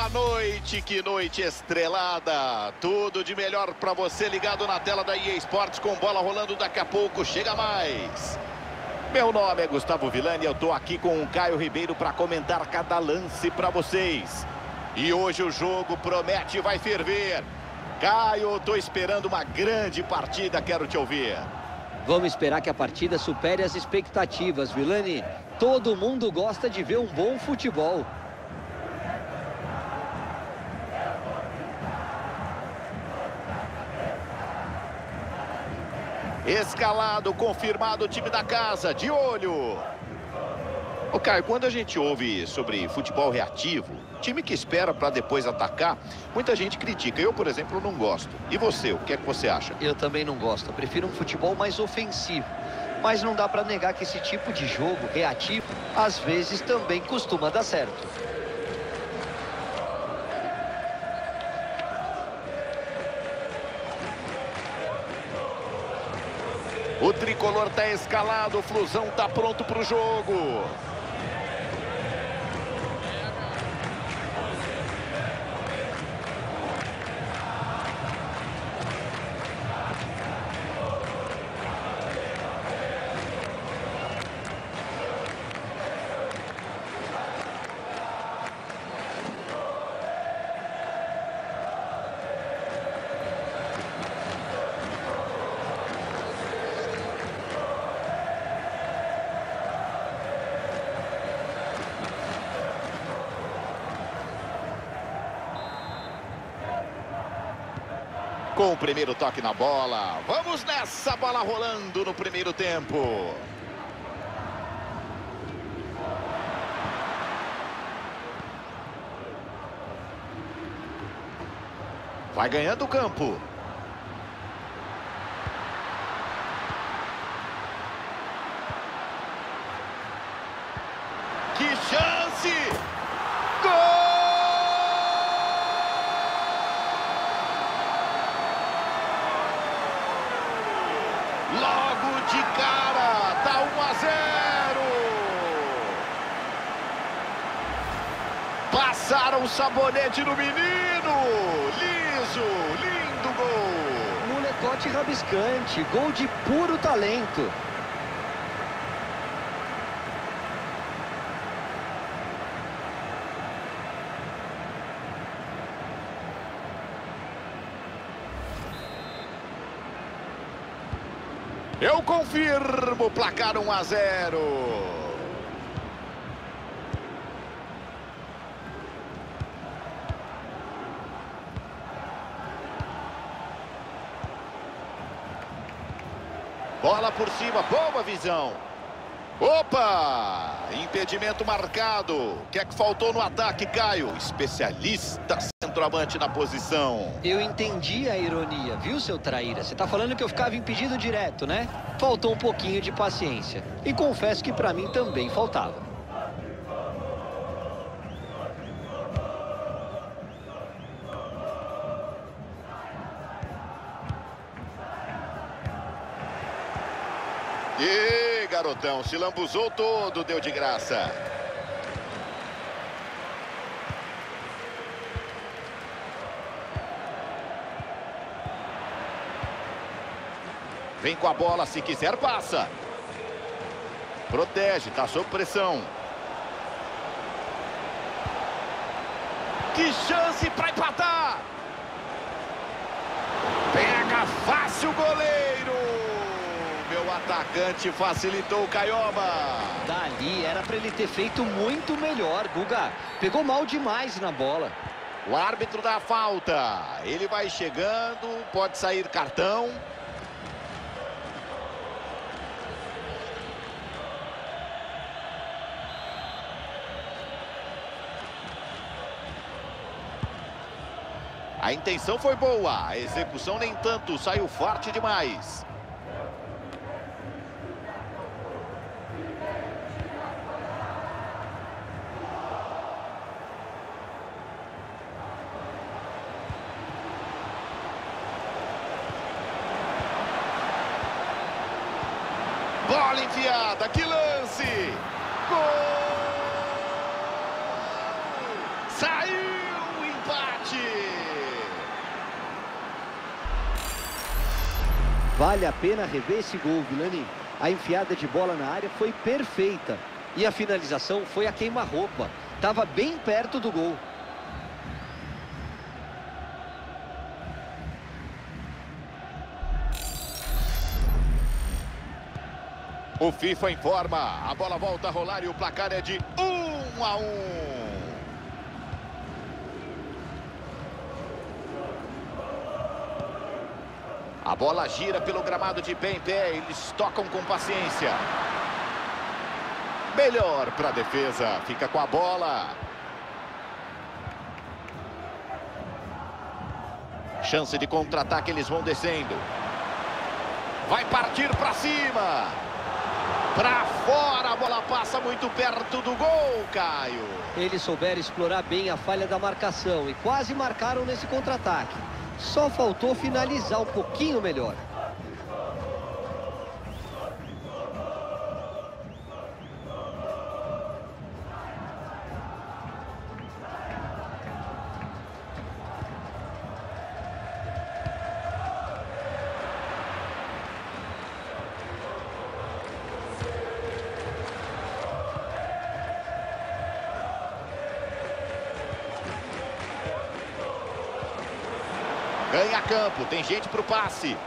Boa noite, que noite estrelada. Tudo de melhor para você ligado na tela da EA Sports com bola rolando daqui a pouco. Chega mais. Meu nome é Gustavo Villani e eu tô aqui com o Caio Ribeiro para comentar cada lance para vocês. E hoje o jogo promete e vai ferver. Caio, tô esperando uma grande partida, quero te ouvir. Vamos esperar que a partida supere as expectativas, Villani. Todo mundo gosta de ver um bom futebol. Escalado, confirmado o time da casa, de olho. Ô Caio, quando a gente ouve sobre futebol reativo, time que espera para depois atacar, muita gente critica. Eu, por exemplo, não gosto. E você, o que é que você acha? Eu também não gosto. Eu prefiro um futebol mais ofensivo. Mas não dá para negar que esse tipo de jogo reativo, às vezes, também costuma dar certo. O tricolor tá escalado, o Flusão tá pronto pro jogo. Com o primeiro toque na bola. Vamos nessa, bola rolando no primeiro tempo. Vai ganhando o campo. Que chance! Gol! Logo de cara, tá 1-0. Passaram o sabonete no menino. Liso, lindo gol. Molecote rabiscante, gol de puro talento. Eu confirmo, placar 1-0. Bola por cima, boa visão. Opa! Impedimento marcado. O que é que faltou no ataque, Caio? Especialista centroavante na posição. Eu entendi a ironia, viu, seu traíra? Você tá falando que eu ficava impedido direto, né? Faltou um pouquinho de paciência. E confesso que pra mim também faltava. E garotão, se lambuzou todo, deu de graça. Vem com a bola, se quiser passa. Protege, tá sob pressão. Que chance para empatar. Pega fácil o goleiro. Meu atacante facilitou o Caioba. Dali era para ele ter feito muito melhor, Guga. Pegou mal demais na bola. O árbitro dá a falta. Ele vai chegando, pode sair cartão. A intenção foi boa, a execução nem tanto, saiu forte demais. Bola enfiada, que lance! Gol! Saiu Vale a pena rever esse gol, Vilani. A enfiada de bola na área foi perfeita. E a finalização foi a queima-roupa. Estava bem perto do gol. O FIFA informa. A bola volta a rolar e o placar é de 1-1. A bola gira pelo gramado de pé em pé. Eles tocam com paciência. Melhor para a defesa. Fica com a bola. Chance de contra-ataque. Eles vão descendo. Vai partir para cima. Para fora. A bola passa muito perto do gol, Caio. Eles souberam explorar bem a falha da marcação e quase marcaram nesse contra-ataque. Só faltou finalizar um pouquinho melhor. Ganha campo, tem gente para o passe.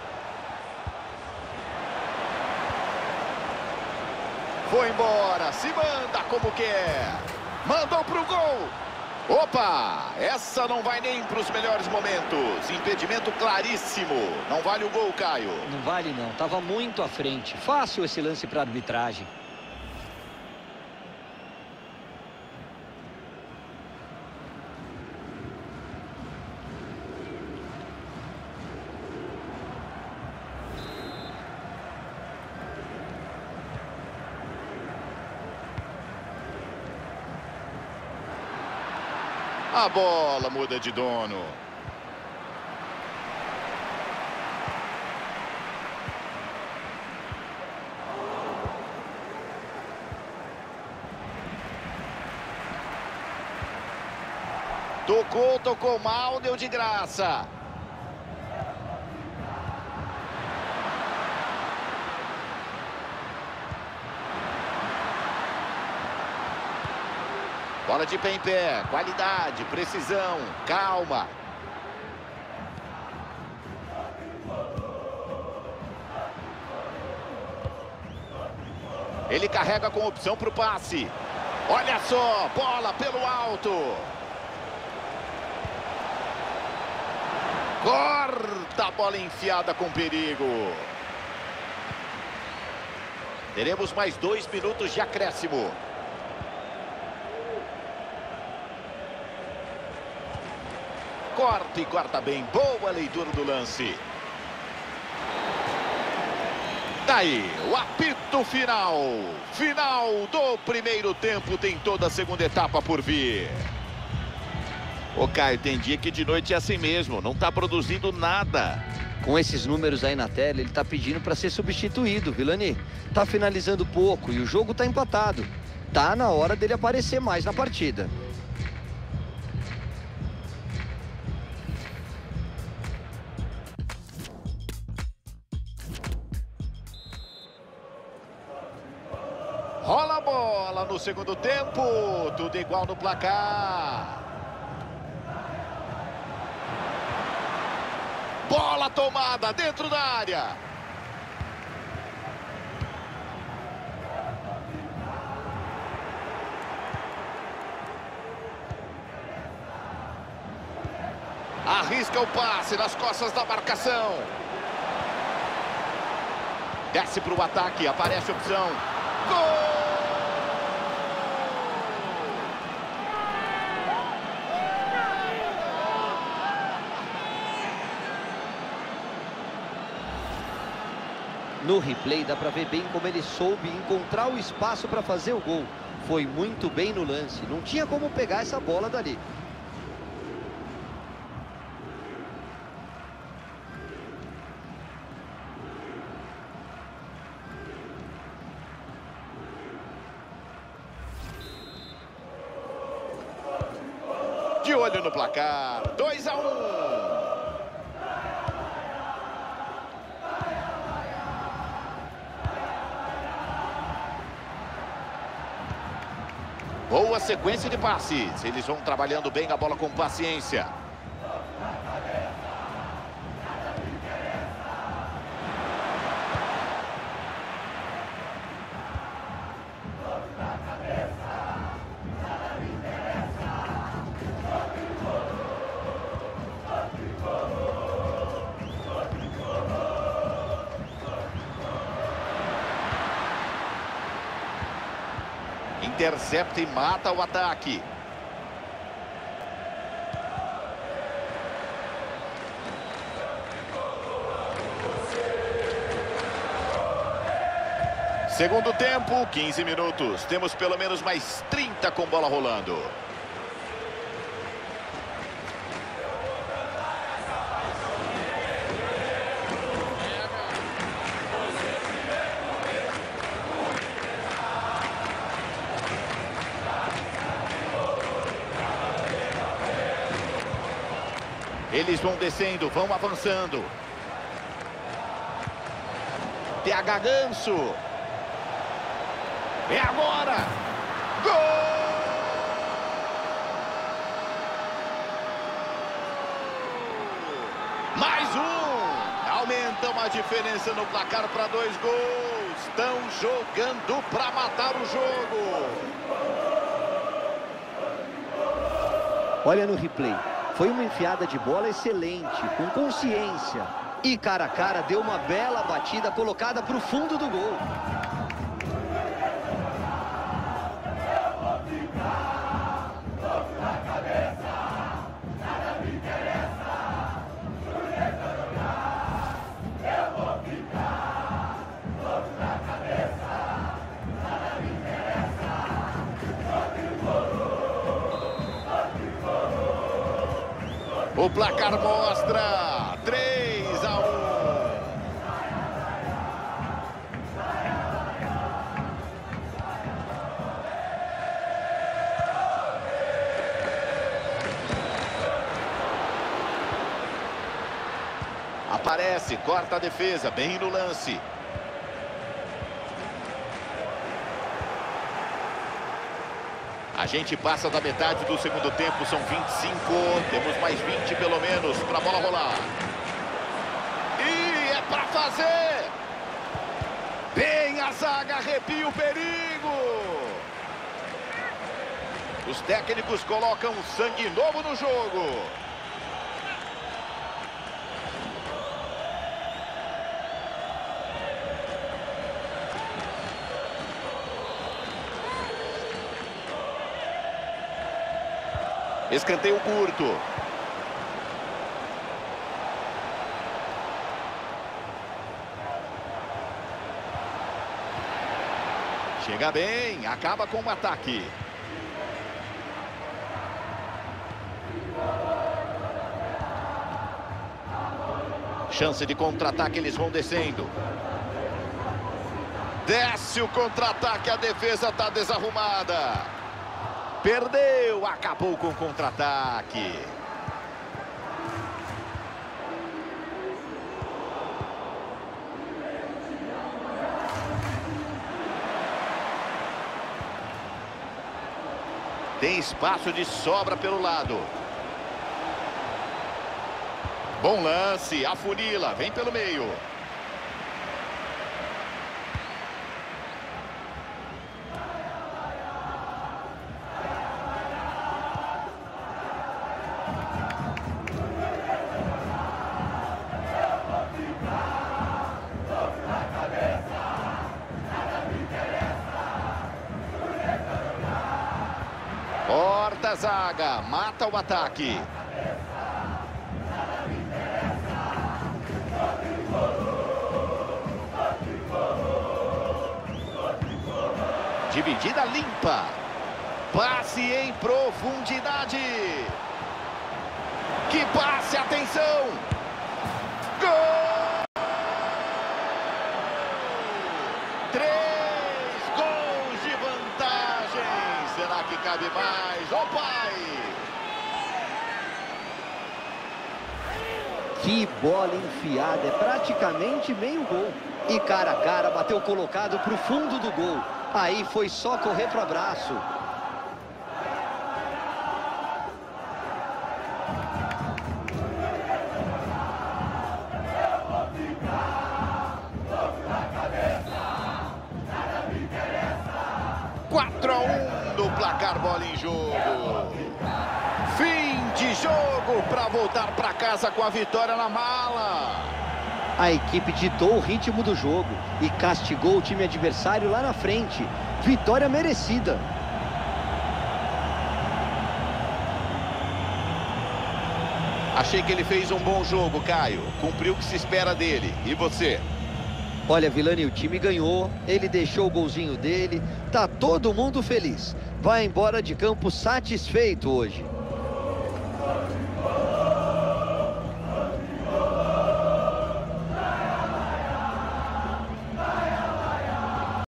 Foi embora, se manda como quer. Mandou para o gol. Opa, essa não vai nem para os melhores momentos. Impedimento claríssimo. Não vale o gol, Caio. Não vale não, estava muito à frente. Fácil esse lance para a arbitragem. A bola muda de dono. Tocou mal, deu de graça. Bola de pé em pé, qualidade, precisão, calma. Ele carrega com opção para o passe. Olha só, bola pelo alto. Corta a bola enfiada com perigo. Teremos mais 2 minutos de acréscimo. Corta e corta bem. Boa leitura do lance. Daí, o apito final. Final do primeiro tempo. Tem toda a segunda etapa por vir. Ô, Caio, tem dia que de noite é assim mesmo. Não tá produzindo nada. Com esses números aí na tela, ele tá pedindo para ser substituído, Vilani. Tá finalizando pouco e o jogo tá empatado. Tá na hora dele aparecer mais na partida. Rola a bola no segundo tempo. Tudo igual no placar. Bola tomada dentro da área. Arrisca o passe nas costas da marcação. Desce para o ataque, aparece a opção. Gol! No replay dá para ver bem como ele soube encontrar o espaço para fazer o gol. Foi muito bem no lance, não tinha como pegar essa bola dali. De olho no placar, 2-1. Boa sequência de passes. Eles vão trabalhando bem a bola com paciência. Intercepta e mata o ataque. Segundo tempo, 15 minutos. Temos pelo menos mais 30 com bola rolando. Eles vão descendo, vão avançando. TH Ganso. É agora! Gol! Mais um! Aumentam a diferença no placar para 2 gols. Estão jogando para matar o jogo. Olha no replay. Foi uma enfiada de bola excelente, com consciência. E cara a cara deu uma bela batida colocada para o fundo do gol. O placar mostra 3-1. Aparece, corta a defesa, bem no lance. A gente passa da metade do segundo tempo, são 25, temos mais 20 pelo menos para a bola rolar. E é para fazer! Bem a zaga, arrepia o perigo! Os técnicos colocam sangue novo no jogo. Escanteio curto. Chega bem, acaba com o ataque. Chance de contra-ataque, eles vão descendo. Desce o contra-ataque, a defesa está desarrumada. Perdeu, acabou com o contra-ataque. Tem espaço de sobra pelo lado. Bom lance, afunila, vem pelo meio. Corta a zaga, mata o ataque. Dividida limpa. Passe em profundidade. Que passe, atenção. Gol! 3 gols de vantagem. Será que cabe mais? Ô pai! Que bola enfiada, é praticamente meio gol. E cara a cara bateu colocado para o fundo do gol. Aí foi só correr para o abraço. 4-1 no placar, bola em jogo. Fim de jogo para voltar para casa com a vitória na mala. A equipe ditou o ritmo do jogo e castigou o time adversário lá na frente. Vitória merecida. Achei que ele fez um bom jogo, Caio. Cumpriu o que se espera dele. E você? Olha, Vilani, o time ganhou, ele deixou o golzinho dele, tá todo mundo feliz. Vai embora de campo satisfeito hoje.